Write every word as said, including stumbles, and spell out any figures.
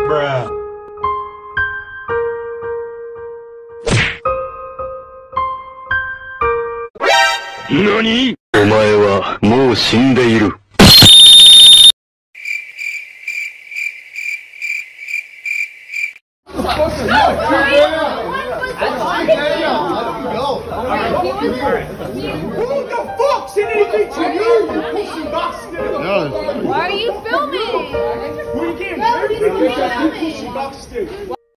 Bruh. 何？お前はもう死んでいる。 Who the fuck said anything to you, you pussy bastard? Why are you filming? What are you getting? You pussy bastard.